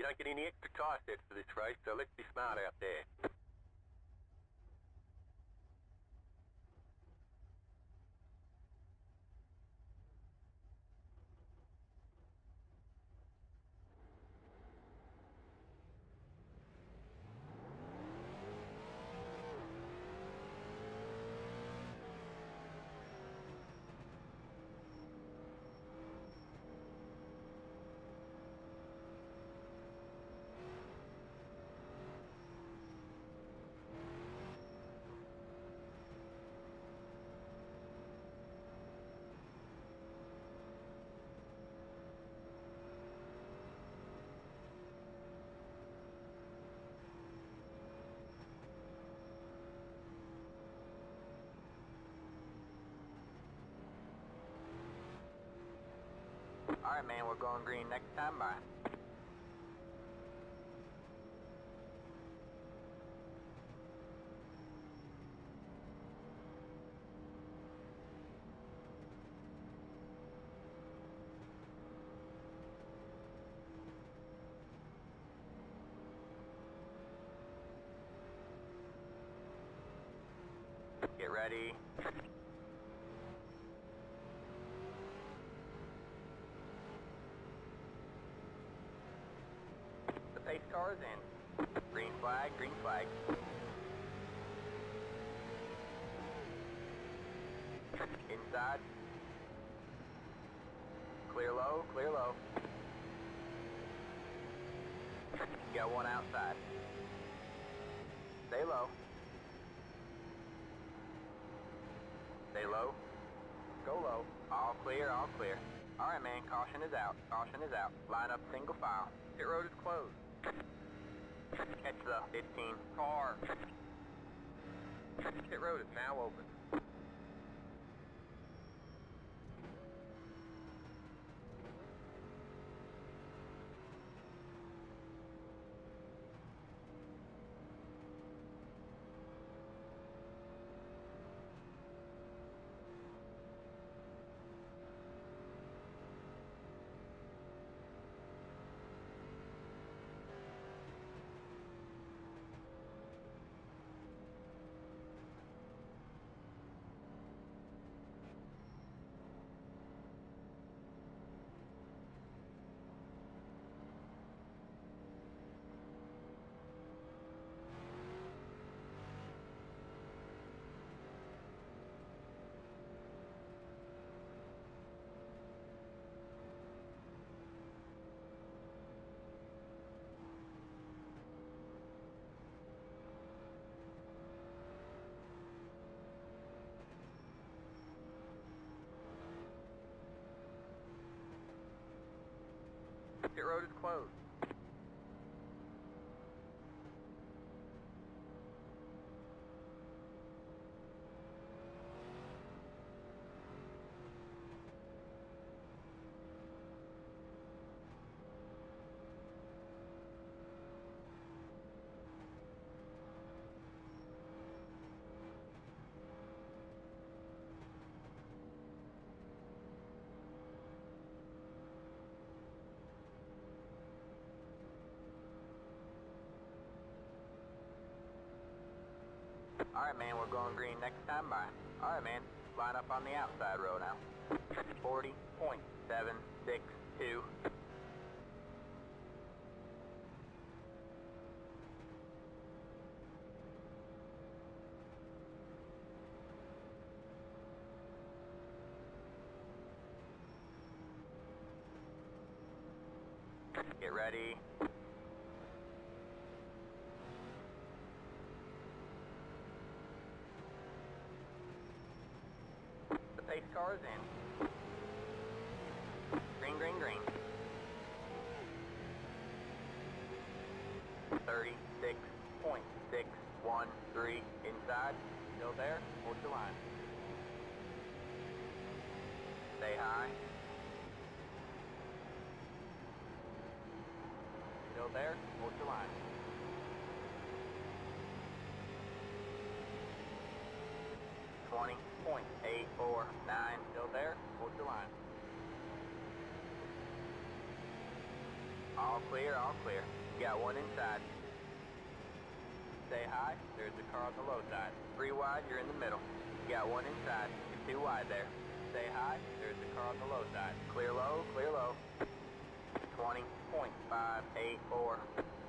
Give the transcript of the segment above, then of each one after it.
don't get any extra car sets for this race, so let's be smart out there. Alright, man, we're going green next time. Bye. Get ready. The pace car is in. Green flag, green flag. Inside. Clear low, clear low. You got one outside. Stay low. Stay low. Go low. All clear, all clear. Alright, man, caution is out. Caution is out. Line up single file. Pit road is closed. Catch the 15 car. Pit road is now open. Pit road is closed. Alright, man, we're going green next time. Bye. Alright, man, line up on the outside row now. 40.762. Get ready. The pace car is in. Green, green, green. 36.613 inside. Still there? Hold your line. Stay high. Still there? Hold your line. .849. Still there? Hold your line. All clear, all clear. Got one inside. Stay high, there's the car on the low side. 3 wide, you're in the middle. Got one inside. You're 2 wide there. Stay high, there's the car on the low side. Clear low, clear low. 20.584.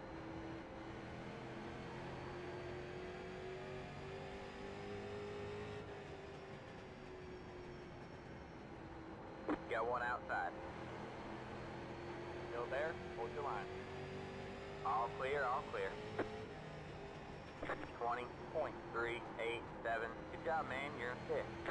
Got one outside. Still there? Hold your line. All clear, all clear. 20.387. Good job, man. You're in fifth.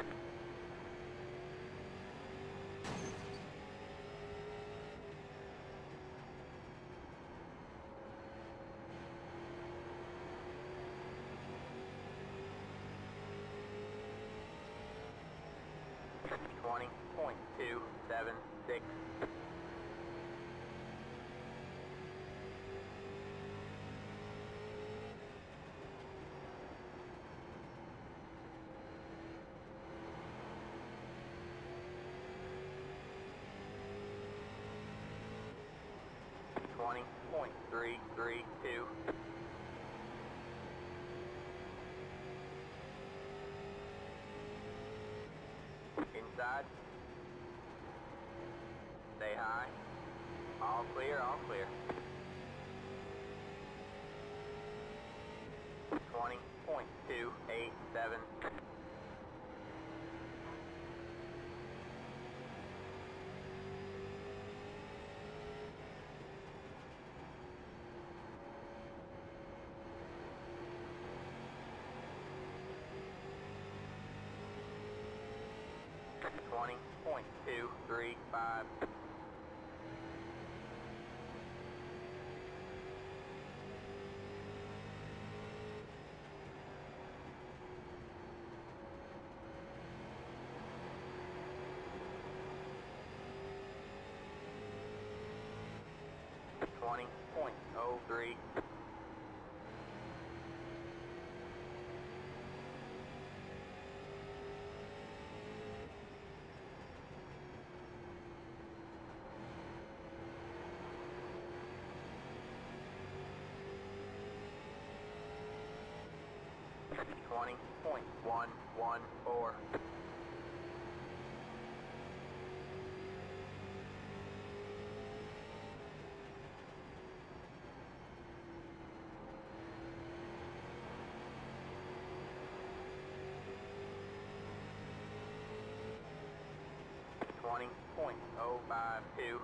.276. .332. Inside. Stay high. All clear, all clear. 20.287. .235. .0.03. .114. .052.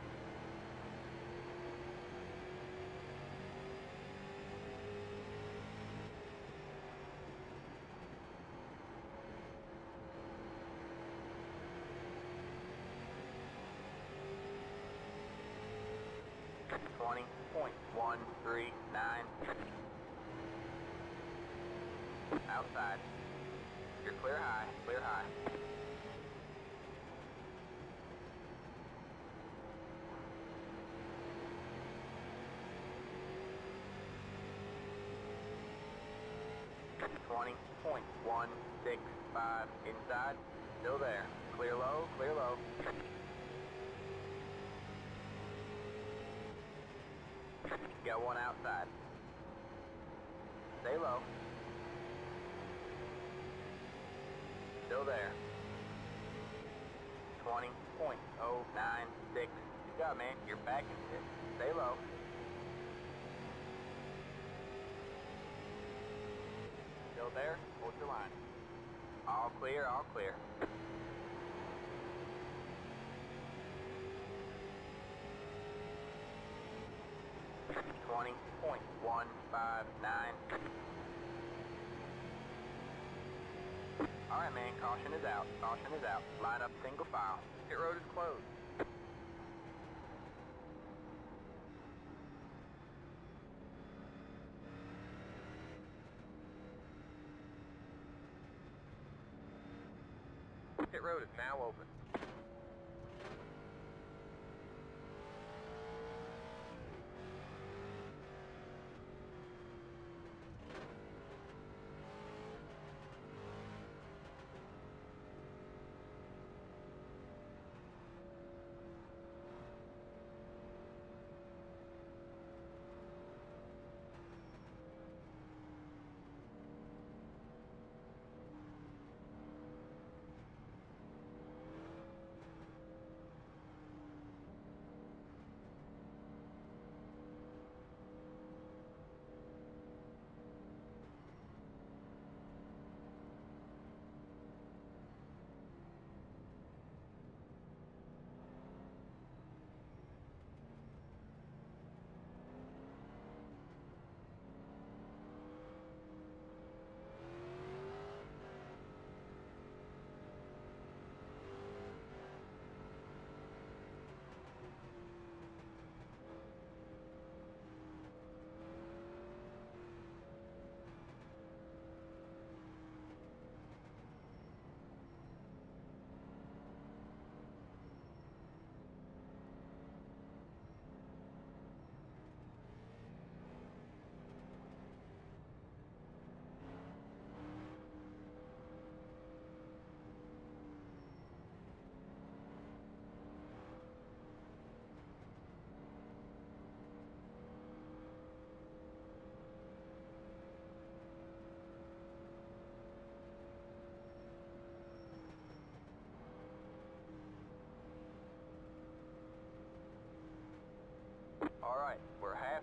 .139. Outside. You're clear high, clear high. .165 inside. Still there. Clear low, clear low. Got one outside. Stay low. Still there. 20.096. Good job, man. You're back in fifth. Stay low. Still there? Hold your line. All clear, all clear. .159. Alright, man, caution is out. Caution is out. Line up single file. Pit road is closed. Pit road is now open.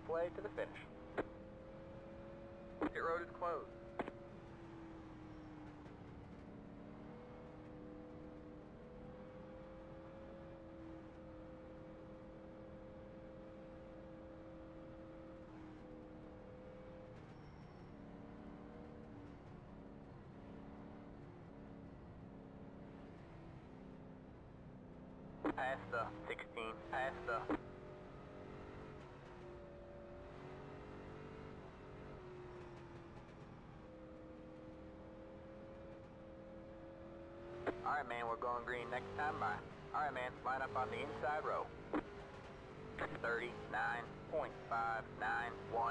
way to the finish. Pit road is closed. Past the 16, past the... Alright man, we're going green next time by. Alright man, line up on the inside row. 39.591.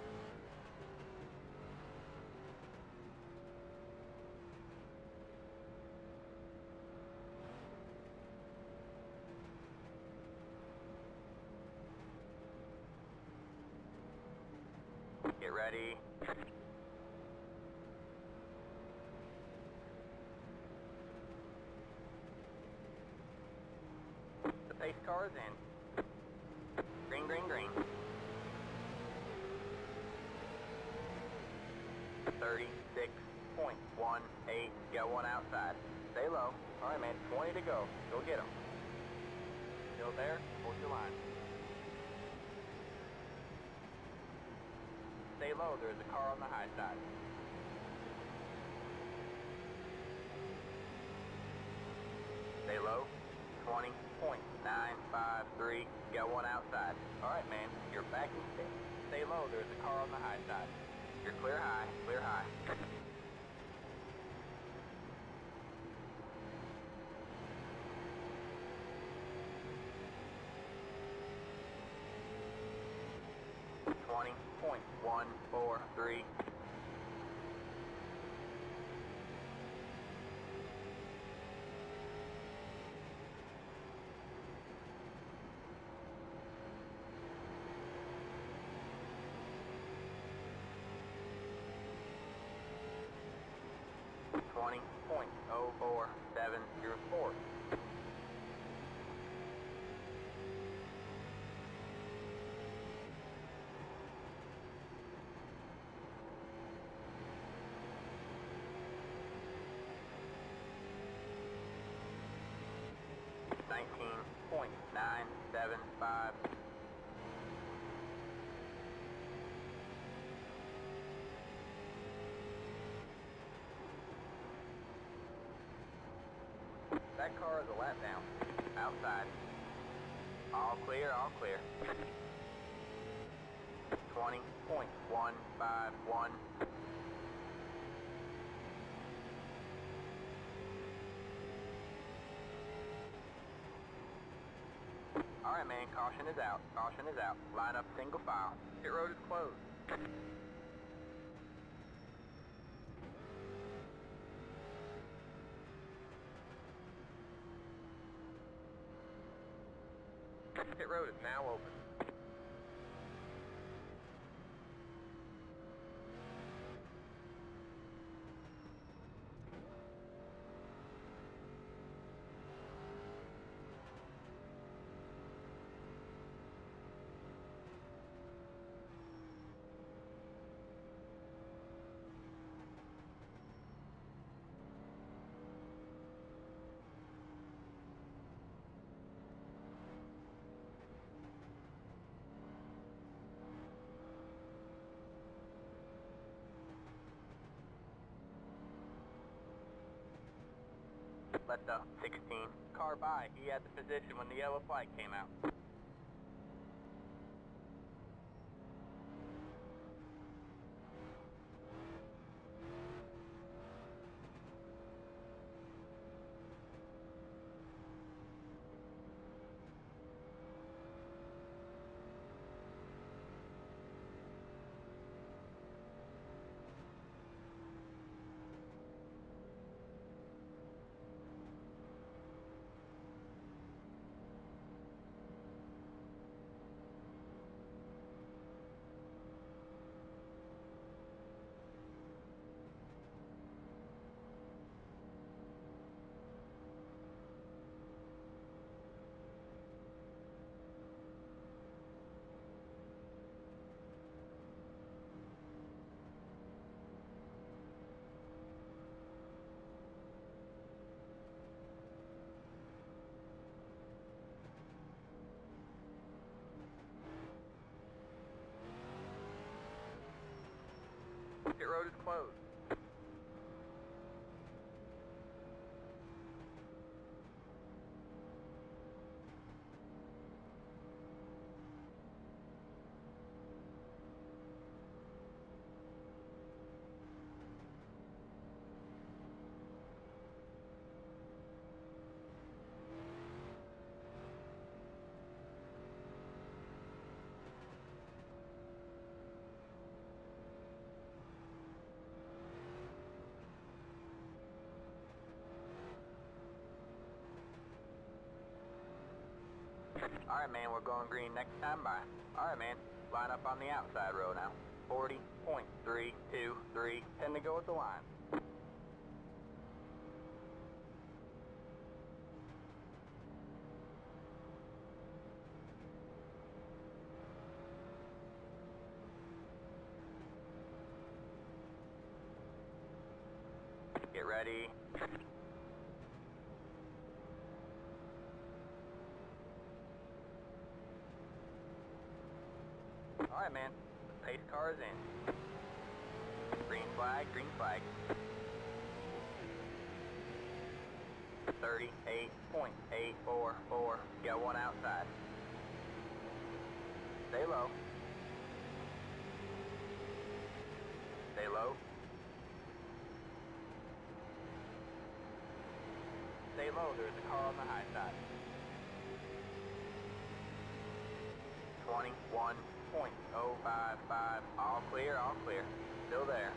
Get ready. The pace car is in. Green, green, green. 36.18. Got one outside. Stay low. Alright man, 20 to go. Go get him. Still there? Hold your line. Stay low, there's a car on the high side. Stay low. 20.953. Got one outside. Alright man, you're back in state. Stay low, there's a car on the high side. You're clear high, clear high. .143. .047. Your fourth. .975. That car is a lap down. Outside. All clear, all clear. 20.151. Alright man, caution is out. Caution is out. Line up single file. Pit road is closed. Pit road is now open. Let the 16 car by. He had the position when the yellow flag came out. Pit road is closed. Alright, man, we're going green next time by. Alright, man, line up on the outside row now. 40.323, 10 to go at the line. Get ready. Alright, man. The pace car is in. Green flag, green flag. 38.844. Got one outside. Stay low. Stay low. Stay low, there's a car on the high side. 21.055. All clear, all clear. Still there.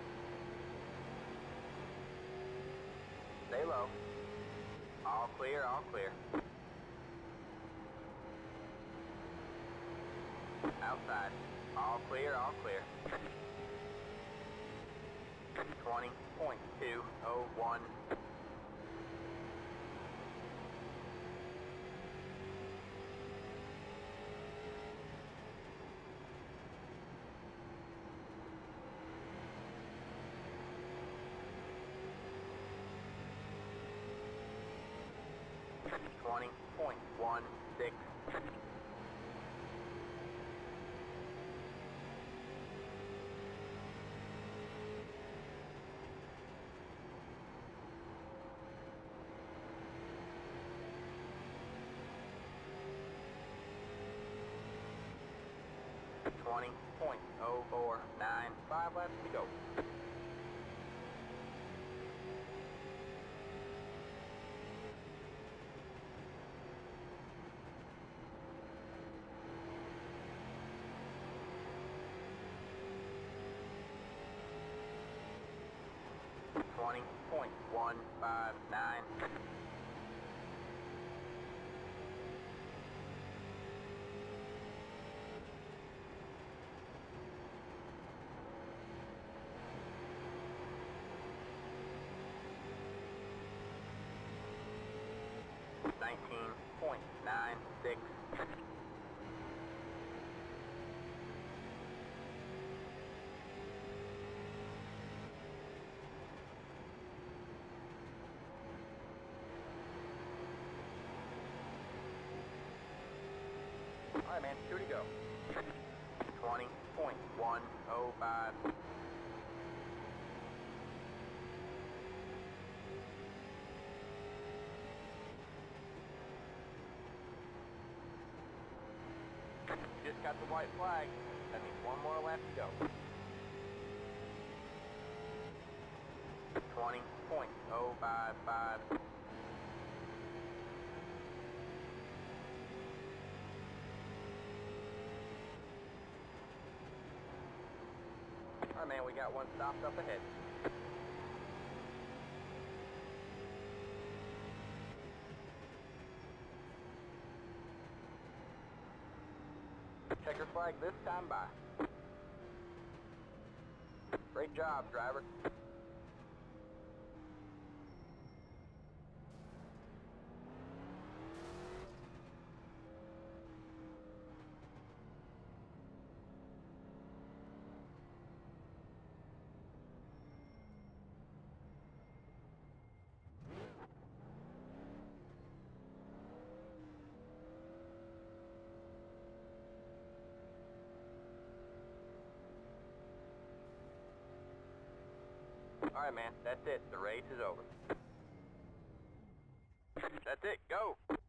Stay low. All clear, all clear. Outside. All clear, all clear. 20.201. Twenty point 16. Twenty point 049. 5 laps to go. Twenty point 159. Nineteen point 96. Alright, man, 2 to go. 20.105. Just got the white flag. That means one more lap to go. 20.055. Alright, man, we got one stopped up ahead. Checker flag this time by. Great job, driver. Alright, man, that's it. The race is over. That's it, go!